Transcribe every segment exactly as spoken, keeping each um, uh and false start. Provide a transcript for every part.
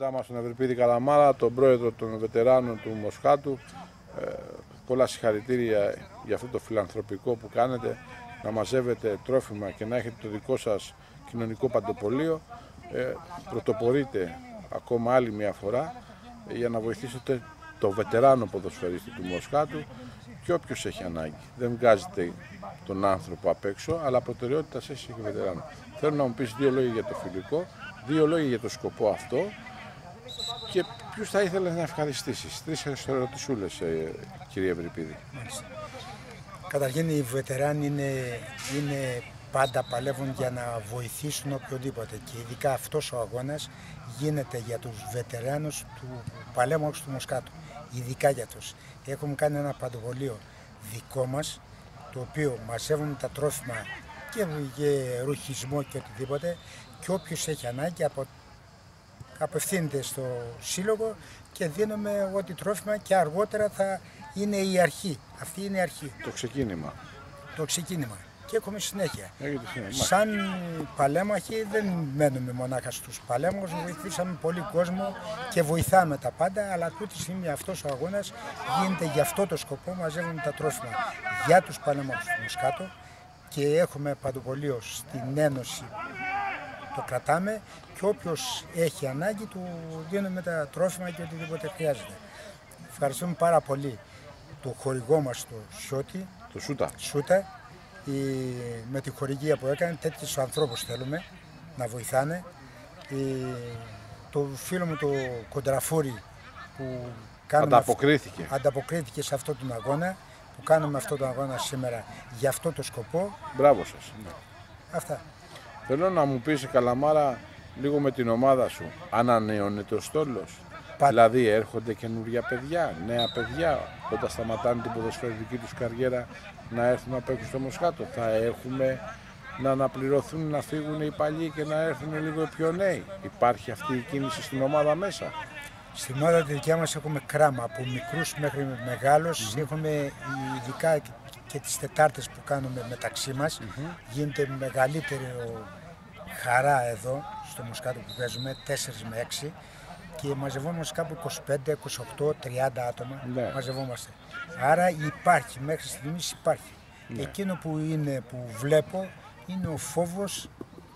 κοντά μας τον Ευρυπίδη Καλαμάρα, τον πρόεδρο των βετεράνων του Μοσχάτου. Ε, πολλά συγχαρητήρια για αυτό το φιλανθρωπικό που κάνετε, να μαζεύετε τρόφιμα και να έχετε το δικό σας κοινωνικό παντοπολείο. Ε, πρωτοπορείτε ακόμα άλλη μια φορά για να βοηθήσετε το βετεράνο ποδοσφαιρίστη του Μοσχάτου και όποιος έχει ανάγκη. Δεν βγάζετε τον άνθρωπο απ' έξω, αλλά προτεραιότητα σε έχει και βετεράνο. Θέλω να μου πεις δύο λόγια για το φιλικό, δύο λόγια για το σκοπό αυτό και ποιους θα ήθελες να ευχαριστήσεις. Τρεις ερωτησούλες, ε, κύριε Ευρυπίδη. Καταρχήν οι βετεράνοι είναι, είναι πάντα παλεύουν για να βοηθήσουν οποιοδήποτε και ειδικά αυτός ο αγώνας γίνεται για τους βετεράνους του Παλέμαχου του Μοσχάτου, ειδικά για τους. Έχουμε κάνει ένα παντοβολείο δικό μας, το οποίο μαζεύουμε τα τρόφιμα και για ρουχισμό και οτιδήποτε και όποιος έχει ανάγκη απο... απευθύνεται στο σύλλογο και δίνουμε ό,τι τρόφιμα και αργότερα θα είναι η αρχή. Αυτή είναι η αρχή. Το ξεκίνημα. Το ξεκίνημα. Και έχουμε συνέχεια. συνέχεια. Σαν παλέμαχοι δεν μένουμε μονάχα στους παλέμαχους, βοηθήσαμε πολύ κόσμο και βοηθάμε τα πάντα, αλλά αυτή τη στιγμή αυτός ο αγώνας γίνεται για αυτό το σκοπό, μαζεύουμε τα τρόφιμα για τους παλέμαχους του Μοσχάτου και έχουμε παντοπολείο στην Ένωση, το κρατάμε και όποιος έχει ανάγκη του δίνουμε τα τρόφιμα και οτιδήποτε χρειάζεται. Ευχαριστούμε πάρα πολύ το χορηγό μας, το Σιώτη, το Σούτα. Σούτα. Η, με τη χορηγία που έκανε, τέτοιους ανθρώπους θέλουμε να βοηθάνε. Η, το φίλο μου το Κοντραφούρη που ανταποκρίθηκε. αυ, ανταποκρίθηκε σε αυτόν τον αγώνα, που κάνουμε αυτόν τον αγώνα σήμερα για αυτό το σκοπό. Μπράβο σας. Ναι. Αυτά. Θέλω να μου πεις, Καλαμάρα, λίγο με την ομάδα σου, ανανεώνεται ο στόλος. Πα... Δηλαδή έρχονται καινούργια παιδιά, νέα παιδιά, όταν σταματάνε την ποδοσφαιρική τους καριέρα να έρθουν να παίξουν στο Μοσχάτο. Θα έχουμε να αναπληρωθούν, να φύγουν οι παλιοί και να έρθουν λίγο πιο νέοι. Υπάρχει αυτή η κίνηση στην ομάδα μέσα. Στην ομάδα τη δικιά μας έχουμε κράμα, από μικρούς μέχρι μεγάλους. Mm-hmm. Έχουμε ειδικά και τις Τετάρτες που κάνουμε μεταξύ μας. Mm-hmm. Γίνεται μεγαλύτερη χαρά εδώ στο Μοσχάτο που παίζουμε, τέσσερα με έξι. Και μαζευόμαστε κάπου είκοσι πέντε, είκοσι οκτώ, τριάντα άτομα, ναι. Μαζευόμαστε. Άρα υπάρχει, μέχρι στιγμής υπάρχει. Ναι. Εκείνο που είναι, που βλέπω, είναι ο φόβος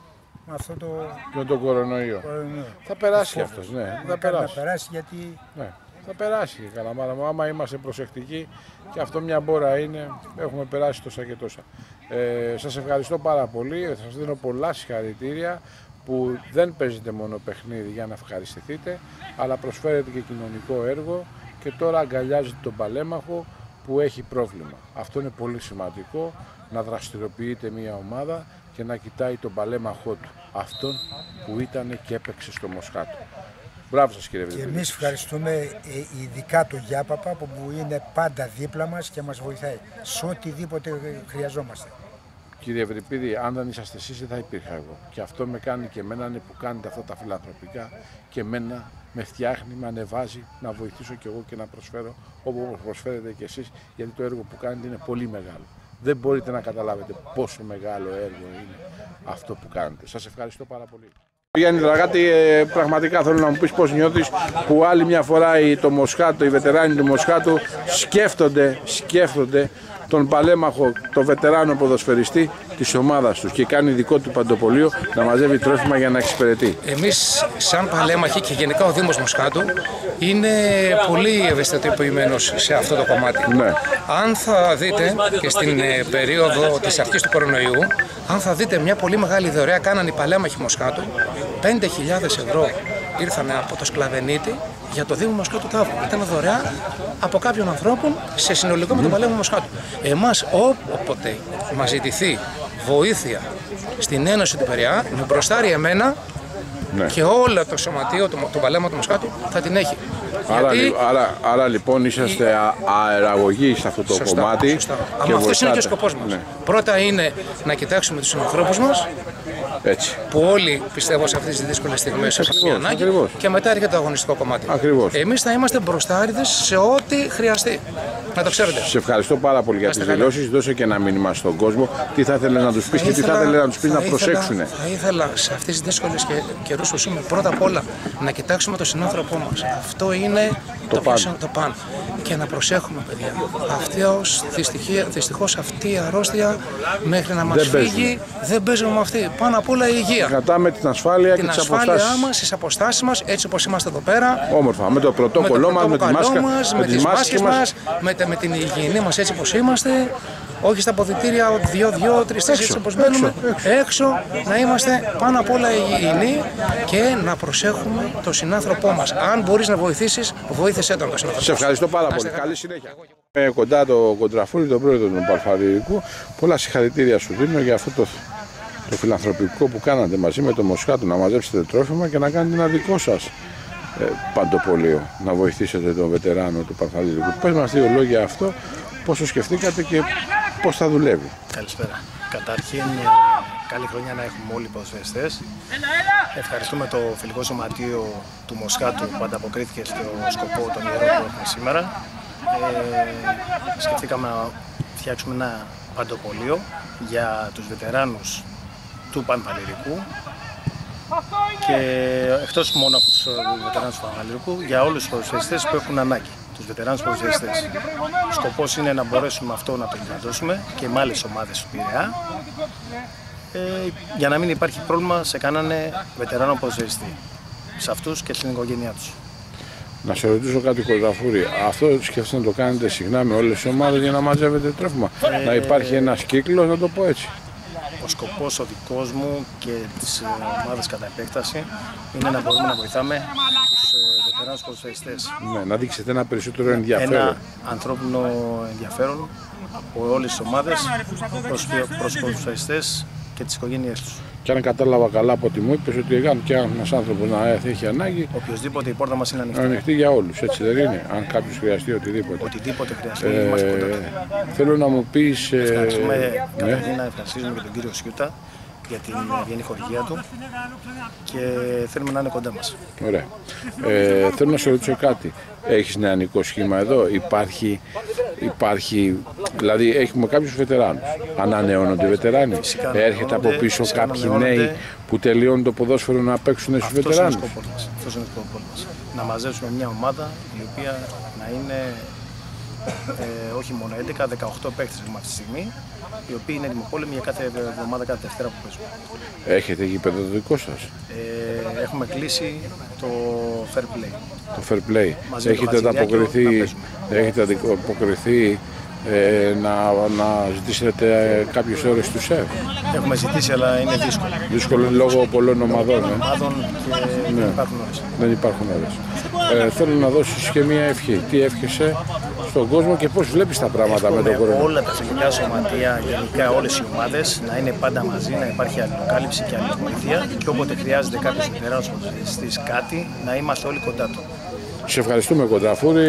με αυτό το... με τον κορονοϊό. κορονοϊό. Θα περάσει και αυτός, ναι. Θα περάσει. Θα περάσει γιατί... Ναι. Θα περάσει, Καλαμάρα μου, άμα είμαστε προσεκτικοί και αυτό μια μπόρα είναι, έχουμε περάσει τόσα και τόσα. Ε, σας ευχαριστώ πάρα πολύ, σας δίνω πολλά συγχαρητήρια, που δεν παίζετε μόνο παιχνίδι για να ευχαριστηθείτε, αλλά προσφέρετε και κοινωνικό έργο και τώρα αγκαλιάζετε τον παλέμαχο που έχει πρόβλημα. Αυτό είναι πολύ σημαντικό, να δραστηριοποιείται μια ομάδα και να κοιτάει τον παλέμαχό του, αυτόν που ήταν και έπαιξε στο Μοσχάτο. Μπράβο σας, κύριε Ευρυπίδη. Και εμείς ευχαριστούμε ειδικά τον Γιάπαπα που είναι πάντα δίπλα μας και μας βοηθάει σε οτιδήποτε χρειαζόμαστε. Κύριε Ευρυπίδη, αν δεν είσαστε εσείς δεν θα υπήρχα εγώ. Και αυτό με κάνει και εμένα που κάνετε αυτά τα φιλανθρωπικά και εμένα με φτιάχνει, με ανεβάζει να βοηθήσω κι εγώ και να προσφέρω όπως προσφέρετε κι εσείς, γιατί το έργο που κάνετε είναι πολύ μεγάλο. Δεν μπορείτε να καταλάβετε πόσο μεγάλο έργο είναι αυτό που κάνετε. Σας ευχαριστώ πάρα πολύ. Γιάννη Δραγάτη, πραγματικά θέλω να μου πεις πώς νιώθεις που άλλη μια φορά το Μοσχάτο, οι βετεράνοι του Μοσχάτου σκέφτονται, σκέφτονται τον παλέμαχο, τον βετεράνο ποδοσφαιριστή της ομάδας τους και κάνει δικό του παντοπολείο να μαζεύει τρόφιμα για να εξυπηρετεί. Εμείς σαν παλέμαχοι και γενικά ο Δήμος Μοσχάτου είναι πολύ ευαισθητοποιημένος σε αυτό το κομμάτι. Ναι. Αν θα δείτε και στην περίοδο της αρχής του κορονοϊού, αν θα δείτε μια πολύ μεγάλη δωρεά κάνανε οι παλέμαχοι Μοσχάτου, πέντε χιλιάδες ευρώ ήρθαν από το Σκλαβενίτη για το Δήμο Μοσχάτου Ταύρου. Ήταν δωρεά από κάποιον ανθρώπων σε συνολικό με τον παλέμαχο Μοσχάτου. Εμάς όποτε μας ζητηθεί βοήθεια στην Ένωση του Πειραιά, με μπροστάρει εμένα, ναι, και όλο το σωματείο του το παλέμαχου του Μοσχάτου θα την έχει. Άρα, Γιατί... άρα, άρα λοιπόν είσαστε η... αεραγωγοί σε αυτό το σωστά, κομμάτι. Σωστά. Αλλά αυτός είναι και ο σκοπός μας. Ναι. Πρώτα είναι να κοιτάξουμε τους ανθρώπους μας Έτσι. Που όλοι πιστεύω σε αυτές τις δύσκολες στιγμές έχουν ανάγκη. Ακριβώς. Και μετά έρχεται το αγωνιστικό κομμάτι. Ακριβώς. Εμείς θα είμαστε μπροστάριδες σε ό,τι χρειαστεί. Να το ξέρετε. Σε ευχαριστώ πάρα πολύ για τις δηλώσεις. Δώσε και ένα μήνυμα στον κόσμο. Τι θα ήθελε να τους πεις και τι θα ήθελε να τους πεις να προσέξουν. Θα ήθελα σε αυτές τις δύσκολες καιρούς που ζούμε πρώτα απ' όλα να κοιτάξουμε τον συνάνθρωπό μας. Αυτό είναι το, το, παν. το παν. Και να προσέχουμε, παιδιά. Αυτός, δυστυχώς αυτή η αρρώστια μέχρι να μας δεν φύγει παίζουμε. δεν παίζουμε με αυτή. Πάνω απ' όλα η υγεία. Κρατάμε την ασφάλεια την και τις ασφάλειά αποστάσεις. μας, τις αποστάσεις μας, έτσι όπως είμαστε εδώ πέρα. Όμορφα, με το πρωτόκολλό μας, με τη μάσκα, μας, με, με τις μάσκες μας, με, με την υγιεινή μας έτσι όπως είμαστε. Όχι στα αποδυτήρια δύο-δύο, τρεις-τέσσερις έτσι όπως μένουμε. Έξω. έξω, να είμαστε πάνω απ' όλα υγιεινοί και να προσέχουμε τον συνάνθρωπό μας. Αν μπορείς να βοηθήσεις, βοήθησέ τον τον συνάνθρωπό. Σε ευχαριστώ πάρα πολύ. Καλή συνέχεια. Ε, κοντά το Κοντραφούρη, τον πρόεδρο του Παρφαλιρικού. Πολλά συγχαρητήρια σου δίνω για αυτό το, το φιλανθρωπικό που κάνατε μαζί με το Μοσχάτου, να μαζέψετε τρόφιμα και να κάνετε ένα δικό σας ε, παντοπολείο, να βοηθήσετε τον βετεράνο του Παρφαλιρικού. Πες μας δύο λόγια αυτό, πώς το σκεφτήκατε και πώς θα δουλεύει. Καλησπέρα. Καταρχήν, καλή χρονιά να έχουμε όλοι οι ποδοσφαιριστές. Ευχαριστούμε το φιλικό σωματείο του Μοσχάτου που ανταποκρίθηκε στο σκοπό των ιερών που έχουμε σήμερα. Ε, σκεφτήκαμε να φτιάξουμε ένα παντοπολείο για τους βετεράνους του Πανφαλιρικού και εκτός μόνο από τους βετεράνους του Πανφαλιρικού, για όλους τους ποδοσφαιριστές που έχουν ανάγκη, τους βετεράνους ποδοσφαιριστές. Ο σκοπός είναι να μπορέσουμε αυτό να το ενδυνατώσουμε και με άλλες ομάδες του Πειραιά, ε, για να μην υπάρχει πρόβλημα σε κανέναν βετεράνο ποδοσφαιριστή, σε αυτούς και στην οικογένειά τους. Να σε ρωτήσω κάτι, Κοντραφούρη, αυτό σκέφτεστε να το κάνετε συχνά με όλες τις ομάδες για να μαζεύετε τρόφιμα, ε, να υπάρχει ένας κύκλος, να το πω έτσι. Ο σκοπός ο δικός μου και της ομάδας κατά επέκταση είναι να μπορούμε να βοηθάμε τους βετεράνους ποδοσφαιριστές. Ναι, να δείξετε ένα περισσότερο ενδιαφέρον. Ένα ανθρώπινο ενδιαφέρον από όλες τις ομάδες προς τους ποδοσφαιριστές και τις οικογένειές τους. Και αν κατάλαβα καλά από ό,τι μου είπες, ότι εάν και ένας άνθρωπος να έχει ανάγκη, οποιοσδήποτε η πόρτα μας είναι ανοιχτή. ανοιχτή για όλους, έτσι δεν είναι, αν κάποιος χρειαστεί οτιδήποτε. Οτιδήποτε χρειαστεί, Ε, είμαστε κοντά του. θέλω να μου πεις... ε, Ευχαριστούμε, ναι. καταρχήν να ευχαριστήσουμε και τον κύριο Σιούτα για την ευγενή χορηγία του και θέλουμε να είναι κοντά μας. Ωραία. Ε, θέλω να σε ρωτήσω κάτι. Έχεις νεανικό σχήμα εδώ, υπάρχει, υπάρχει, δηλαδή έχουμε κάποιους βετεράνους. Ανανεώνονται οι βετεράνοι. Φυσικά Έρχεται από πίσω φυσικά κάποιοι ανανεώνονται. νέοι που τελειώνουν το ποδόσφαιρο να παίξουν στους Αυτός βετεράνους. είναι ο σκοπός μας. Αυτός είναι ο σκοπός μας. Να μαζέψουμε μια ομάδα η οποία να είναι ε, όχι μόνο έντεκα, δεκαοκτώ παίκτες έχουμε αυτή τη στιγμή, οι οποίοι είναι ετοιμοπόλεμοι για κάθε εβδομάδα, κάθε Δευτέρα που παίζουμε. Έχετε γήπεδο το δικό σας, Ε, έχουμε κλείσει το fair play. το fair play. Μαζί με το Έχετε Χατζηδιάκη ανταποκριθεί, να παίζουμε. έχετε ανταποκριθεί ε, να, να ζητήσετε κάποιες ώρες του ΣΕΒ. Έχουμε ζητήσει, αλλά είναι δύσκολο. Δύσκολο λόγω πολλών ομαδών. Ε. Ομάδων και Ναι. δεν υπάρχουν ώρες. Δεν υπάρχουν ώρες. Ε, θέλω να δώσεις και μία ευχή. Τι εύχεσαι στον κόσμο και πώς βλέπεις τα πράγματα με τον Εύχομαι κορονοϊό. όλα τα φιλικά σωματεία, γενικά όλες οι ομάδες, να είναι πάντα μαζί, να υπάρχει αλληλοκάλυψη και αλληλοβοηθεία και όποτε χρειάζεται κάποιος βετεράνος ποδοσφαιριστής κάτι, να είμαστε όλοι κοντά του. Σε ευχαριστούμε, Κοντραφούρη.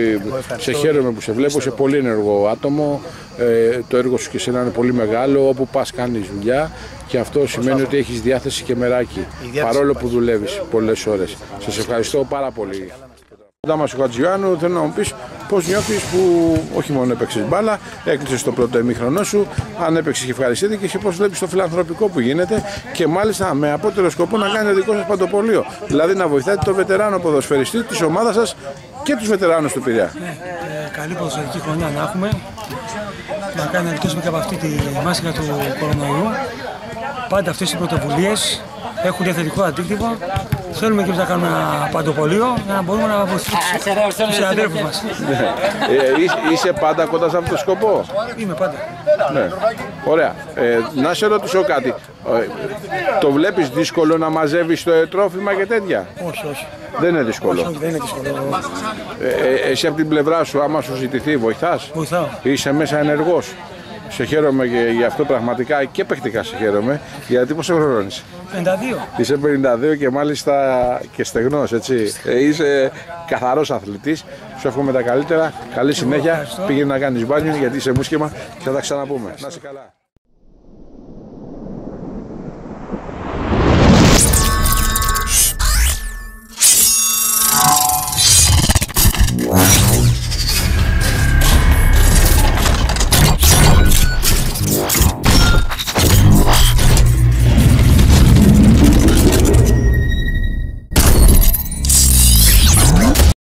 Σε χαίρομαι που σε βλέπω. Είσαι πολύ ενεργό άτομο. Ε, το έργο σου και εσένα είναι πολύ μεγάλο. Όπου πας κάνεις δουλειά και αυτό σημαίνει ότι έχεις διάθεση και μεράκι. Παρόλο που δουλεύεις πολλές ώρες. Σας ευχαριστώ πάρα πολύ. Κοντά ο Χατζιάννου, θέλω να μου πεις πώς νιώθεις που όχι μόνο έπαιξες μπάλα, έκλεισες το πρώτο ημίχρονό σου, αν έπαιξες και ευχαριστήθηκε και πώς βλέπεις το φιλανθρωπικό που γίνεται και μάλιστα με απότερο σκοπό να κάνετε δικό σας παντοπολείο. Δηλαδή να βοηθάτε το βετεράνο ποδοσφαιριστή της ομάδας σας και τους βετεράνους του Πειραιά. Ναι, ε, καλή ποδοσφαιρική χρονιά να έχουμε. Να κάνουμε να ελκύσουμε και από αυτή τη μάσκα του κορονοϊού. Πάντα αυτές οι πρωτοβουλίες έχουν διαθετικό αντίκτυπο. Θέλουμε και εμείς να κάνουμε ένα παντοπολείο για να μπορούμε να βοηθήσουμε τους συναδέλφους μας. Ε, είσαι, είσαι πάντα κοντά σε αυτό το σκοπό. Είμαι πάντα. Ναι. Ωραία. Ε, να σε ρωτήσω κάτι. Ε, το βλέπεις δύσκολο να μαζεύεις το τρόφιμα και τέτοια? Όχι, όχι. Δεν είναι δύσκολο. Όχι, δεν είναι δύσκολο. Ε, ε, εσύ από την πλευρά σου, άμα σου ζητηθεί, βοηθάς? Βοηθάω. Είσαι μέσα ενεργός. Σε χαίρομαι και γι' αυτό πραγματικά και παιχτικά σε χαίρομαι. Γιατί πόσο χρόνο είσαι? πενήντα δύο. Είσαι πενήντα δύο και μάλιστα και στεγνός, έτσι. Ε, είσαι καθαρός αθλητής. Σου εύχομαι τα καλύτερα. Καλή συνέχεια. Πήγαινε να κάνεις μπάνιο γιατί είσαι μουσκεμα και θα τα ξαναπούμε. Να είσαι καλά.